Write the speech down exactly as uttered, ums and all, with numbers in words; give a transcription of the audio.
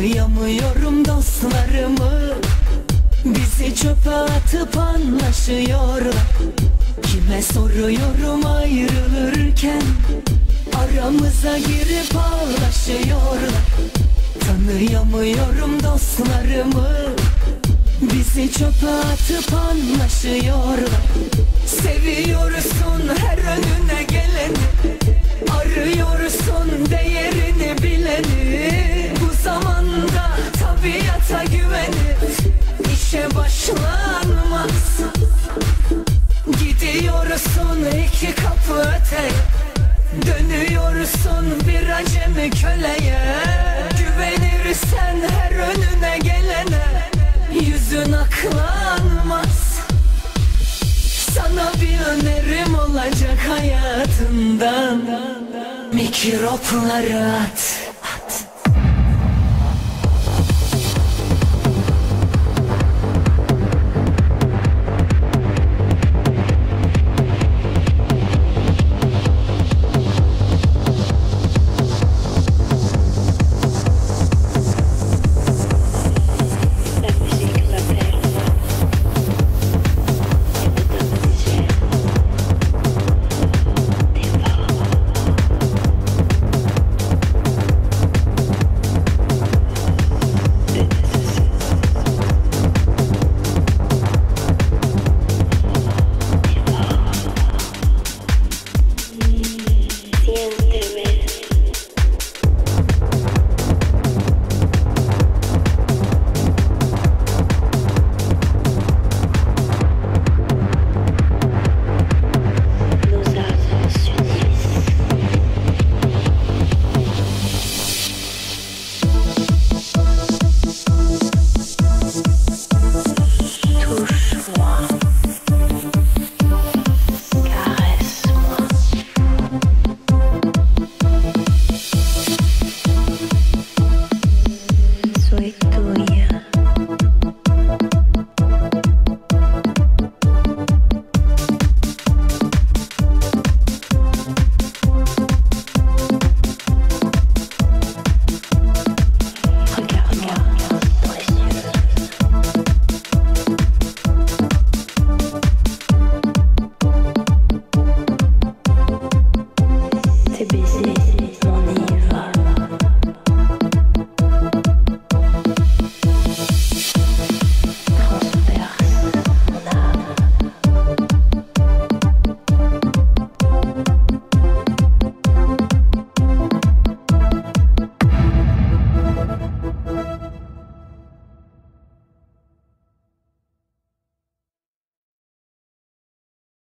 Tanıyamıyorum dostlarımı, bizi çöpe atıp anlaşıyorlar. Kime soruyorum ayrılırken, aramıza girip ağlaşıyorlar. Tanıyamıyorum dostlarımı, bizi çöpe atıp anlaşıyorlar. Seviyorsun her önüne geleni, arıyorsun değerini bileni. Bu zamanda tabiata güvenip işe başlanmaz. Gidiyorsun iki kapı öteye, dönüyorsun bir acemi köleye. Güvenirsen her önüne gelene, yüzün aklanmaz. Sana bir önerim olacak hayatından, mikropları at.